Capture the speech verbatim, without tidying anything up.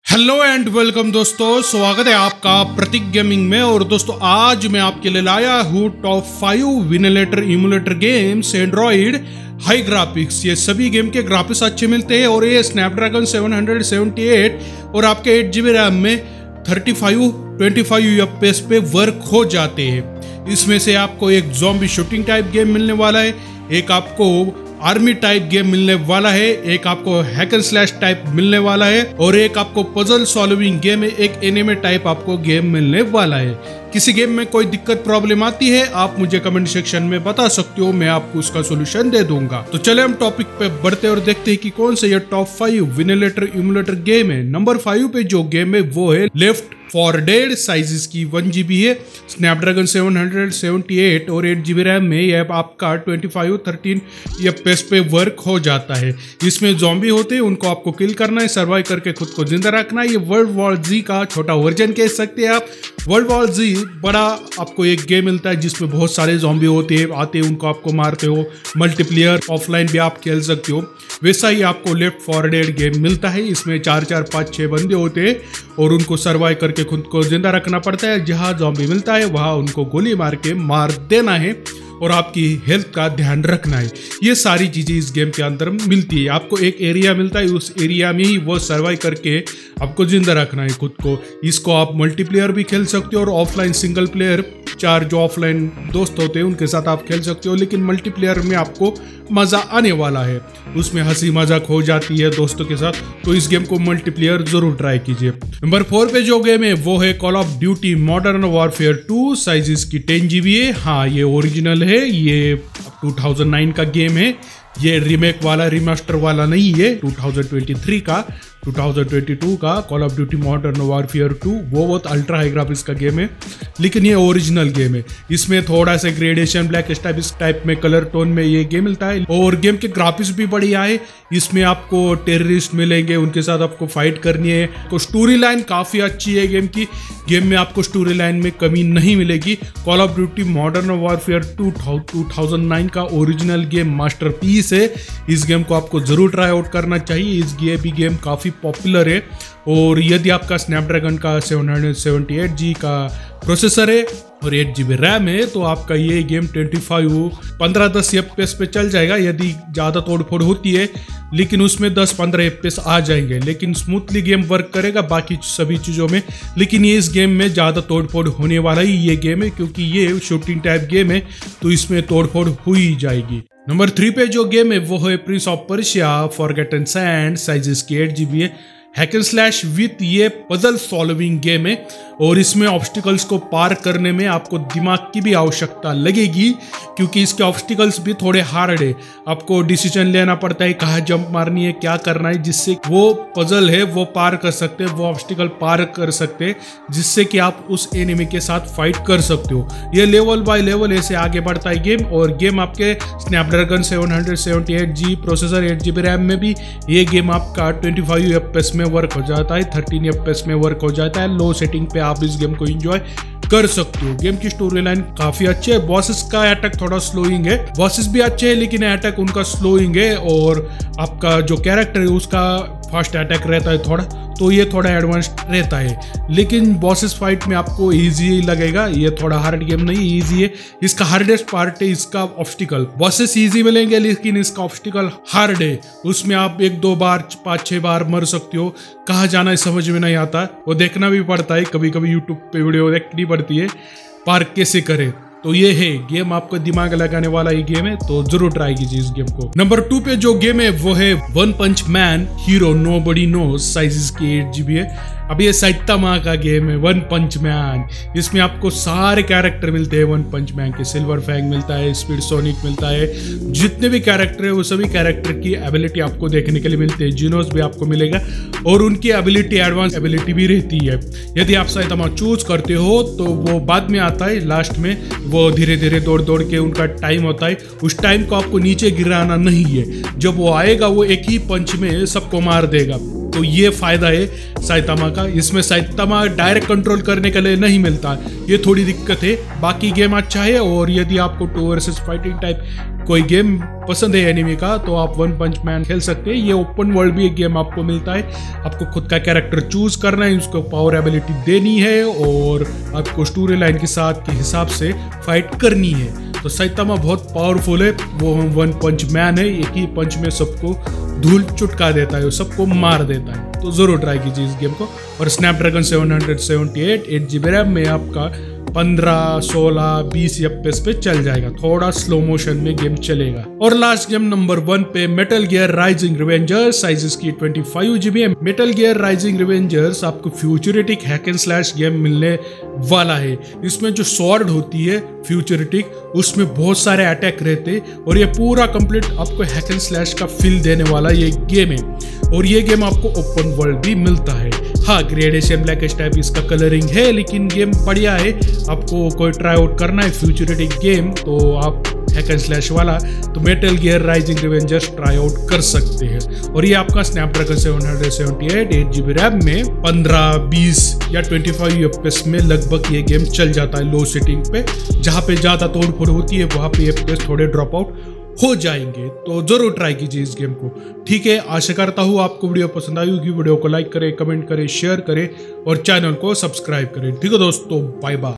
Hello and welcome दोस्तों, स्वागत है आपका प्रतीक गेमिंग में। और दोस्तों आज मैं आपके लिए लाया हूँ top five Winlator emulator games Android high graphics. ये सभी गेम के ग्राफिक्स अच्छे मिलते हैं और ये स्नैपड्रैगन सेवन सेवेंटी एट और आपके एट जी बी रैम में thirty five twenty five F P S पे वर्क हो जाते हैं। इसमें से आपको एक ज़ॉम्बी शूटिंग टाइप गेम मिलने वाला है, एक आपको आर्मी टाइप गेम मिलने वाला है, एक आपको हैक एंड स्लैश टाइप मिलने वाला है और एक आपको पजल सॉल्विंग गेम है, एक एनिमे टाइप आपको गेम मिलने वाला है। किसी गेम में कोई दिक्कत प्रॉब्लम आती है आप मुझे कमेंट सेक्शन में बता सकते हो, मैं आपको उसका सोल्यूशन दे दूंगा। तो चले हम टॉपिक पे बढ़ते और देखते हैं कि कौन सा ये top five Winlator emulator game है। नंबर फाइव पे जो गेम है वो है लेफ्ट फॉर डेड। साइज की वन जी बी है, स्नैपड्रैगन सेवन सेवेंटी एट और एट जी बी रैम में यह आपका twenty five thirteen F P S पे वर्क हो जाता है। इसमें ज़ॉम्बी होते हैं, उनको आपको किल करना है, सर्वाइव करके खुद को जिंदा रखना है। ये वर्ल्ड वॉर जी का छोटा वर्जन कह सकते हैं आप। वर्ल्ड वॉर जी बड़ा आपको एक गेम मिलता है जिसमें बहुत सारे ज़ॉम्बी होते हैं, आते हैं, उनको आपको मारते हो, मल्टीप्लेयर ऑफलाइन भी आप खेल सकते हो। वैसा ही आपको लेफ्ट फॉर डेड गेम मिलता है। इसमें चार चार पाँच छः बंदे होते हैं और उनको सर्वाइव करके खुद को जिंदा रखना पड़ता है। जहाँ ज़ॉम्बी मिलता है वहाँ उनको गोली मार के मार देना है और आपकी हेल्थ का ध्यान रखना है। ये सारी चीज़ें इस गेम के अंदर मिलती है। आपको एक एरिया मिलता है, उस एरिया में ही वो सर्वाइव करके आपको जिंदा रखना है खुद को। इसको आप मल्टीप्लेयर भी खेल सकते हो और ऑफलाइन सिंगल प्लेयर, चार जो ऑफलाइन दोस्त होते हैं उनके साथ आप खेल सकते हो। लेकिन मल्टीप्लेयर में आपको मज़ा आने वाला है, उसमें हंसी मजाक हो जाती है दोस्तों के साथ, तो इस गेम को मल्टीप्लेयर जरूर ट्राई कीजिए। नंबर फोर पे जो गेम है वो है Call of Duty Modern Warfare two. Size इसकी टेन जी बी है। हाँ, ये ओरिजिनल है, ये टू थाउजेंड नाइन का गेम है, ये रीमेक वाला रिमास्टर वाला नहीं है। टू थाउजेंड ट्वेंटी थ्री का टू थाउजेंड ट्वेंटी टू का Call of Duty Modern Warfare two वो बहुत अल्ट्रा हाई ग्राफिक्स का गेम है, लेकिन ये ओरिजिनल गेम है। इसमें थोड़ा सा ग्रेडेशन ब्लैक टाइप इस टाइप में कलर टोन में ये गेम मिलता है और गेम के ग्राफिक्स भी बढ़िया है। इसमें आपको टेररिस्ट मिलेंगे, उनके साथ आपको फाइट करनी है। तो स्टोरी लाइन काफ़ी अच्छी है गेम की, गेम में आपको स्टोरी लाइन में कमी नहीं मिलेगी। Call of Duty Modern Warfare two two thousand nine का ओरिजिनल गेम मास्टरपीस है। इस गेम को आपको जरूर ट्राई आउट करना चाहिए। इस ये भी गेम काफ़ी पॉपुलर है और यदि आपका स्नैपड्रैगन का सेवन सेवेंटी एट जी का प्रोसेसर है और एट जी बी रैम है तो आपका ये गेम ट्वेंटी फाइव पंद्रह दस एफ पी एस पे चल जाएगा यदि ज़्यादा तोड़ फोड़ होती है, लेकिन उसमें दस पंद्रह एफ पी एस आ जाएंगे। लेकिन स्मूथली गेम वर्क करेगा बाकी सभी चीज़ों में। लेकिन ये इस गेम में ज़्यादा तोड़ फोड़ होने वाला ही ये गेम है, क्योंकि ये शूटिंग टाइप गेम है तो इसमें तोड़ फोड़ हो ही जाएगी। नंबर थ्री पे जो गेम है वो है Prince of Persia Forgotten Sands. Size इसकी एट जी बी है, हैक एंड स्लैश विथ ये पजल सॉल्विंग गेम है और इसमें ऑब्स्टिकल्स को पार करने में आपको दिमाग की भी आवश्यकता लगेगी, क्योंकि इसके ऑब्स्टिकल्स भी थोड़े हार्ड है। आपको डिसीजन लेना पड़ता है कहाँ जंप मारनी है, क्या करना है, जिससे वो पजल है वो पार कर सकते हैं, वो ऑब्स्टिकल पार कर सकते हैं, जिससे कि आप उस एनिमी के साथ फाइट कर सकते हो। ये लेवल बाय लेवल ऐसे आगे बढ़ता है गेम और गेम आपके Snapdragon seven seventy eight G processor eight G B RAM में भी ये गेम आपका twenty five F P S में वर्क हो जाता है, थर्टीन एफ पी एस में वर्क हो जाता है। लो सेटिंग पे आप इस गेम को एंजॉय कर सकते हो। गेम की स्टोरी लाइन काफी अच्छी है। बॉसेस का अटैक थोड़ा स्लोइंग है, बॉसेस भी अच्छे हैं लेकिन अटैक उनका स्लोइंग है और आपका जो कैरेक्टर है उसका फास्ट अटैक रहता है थोड़ा, तो ये थोड़ा एडवांस रहता है। लेकिन बॉसेस फाइट में आपको इजी लगेगा, ये थोड़ा हार्ड गेम नहीं, इजी है। इसका हार्डेस्ट पार्ट है इसका ऑब्स्टिकल। बॉसेस इजी मिलेंगे लेकिन इसका ऑब्स्टिकल हार्ड है, उसमें आप एक दो बार पाँच छः बार मर सकते हो। कहाँ जाना है समझ में नहीं आता, वो देखना भी पड़ता है, कभी कभी यूट्यूब पे वीडियो देखनी पड़ती है पार कैसे करे। तो ये है गेम, आपको दिमाग लगाने वाला ये गेम है, तो जरूर ट्राई कीजिए इस गेम को। नंबर टू पे जो गेम है वो है One Punch Man Hero Nobody Knows. Size इसकी एट जी बी है। अब ये साइतामा का गेम है वन पंच मैन। इसमें आपको सारे कैरेक्टर मिलते हैं वन पंच मैन के। सिल्वर फैंग मिलता है, स्पीड सोनिक मिलता है, जितने भी कैरेक्टर है वो सभी कैरेक्टर की एबिलिटी आपको देखने के लिए मिलते हैं। जिनोस भी आपको मिलेगा और उनकी एबिलिटी एडवांस एबिलिटी भी रहती है। यदि आप साइतामा चूज करते हो तो वो बाद में आता है, लास्ट में वो धीरे धीरे दौड़ दौड़ के उनका टाइम होता है, उस टाइम को आपको नीचे गिराना नहीं है। जब वो आएगा वो एक ही पंच में सबको मार देगा। तो ये फायदा है साइतामा का। इसमें साइतामा डायरेक्ट कंट्रोल करने के लिए नहीं मिलता, ये थोड़ी दिक्कत है। बाकी गेम अच्छा है। और यदि आपको टू वर्सेस फाइटिंग टाइप कोई गेम पसंद है एनिमे का तो आप वन पंच मैन खेल सकते हैं। ये ओपन वर्ल्ड भी एक गेम आपको मिलता है, आपको खुद का कैरेक्टर चूज करना है, उसको पावर एबिलिटी देनी है और आपको स्टोरी लाइन के साथ के हिसाब से फाइट करनी है। तो साइतामा बहुत पावरफुल है, वो वन पंच मैन है, एक ही पंच में सबको धूल चुटका देता है, सबको मार देता है। तो जरूर ट्राई कीजिए इस गेम को। और Snapdragon seven seventy eight eight G B RAM में आपका पंद्रह सोलह बीस एफपीएस पे चल जाएगा, थोड़ा स्लो मोशन में गेम चलेगा। और लास्ट गेम नंबर वन पे Metal Gear Rising Revengers, size इसकी ट्वेंटी फाइव जीबी है। मेटल गियर राइजिंग रिवेंजर्स आपको futuristic hack and slash game मिलने वाला है। इसमें जो स्वॉर्ड होती है फ्यूचरिटिक, उसमें बहुत सारे अटैक रहते और ये पूरा कंप्लीट आपको हैक एंड स्लैश का फील देने वाला ये गेम है। और ये गेम आपको ओपन वर्ल्ड भी मिलता है। हाँ, ग्रेडेशन ब्लैकिश टाइप इसका कलरिंग है, लेकिन गेम बढ़िया है। आपको कोई ट्राई आउट करना है फ्यूचरिटिक गेम तो आप हैक एंड स्लैश वाला तो Metal Gear Rising Revengers try out कर सकते हैं। और ये आपका Snapdragon seven seventy eight eight GB RAM में पंद्रह बीस या ट्वेंटी फाइव एफपीएस में लगभग ये गेम चल जाता है लो सेटिंग पे। जहाँ पे ज़्यादा तोड़ फोड़ होती है वहाँ पे एफपीएस थोड़े ड्रॉप आउट हो जाएंगे। तो जरूर ट्राई कीजिए इस गेम को। ठीक है, आशा करता हूँ आपको वीडियो पसंद आई होगी। वीडियो को लाइक करें, कमेंट करें, शेयर करें और चैनल को सब्सक्राइब करें। ठीक है दोस्तों, बाय बाय।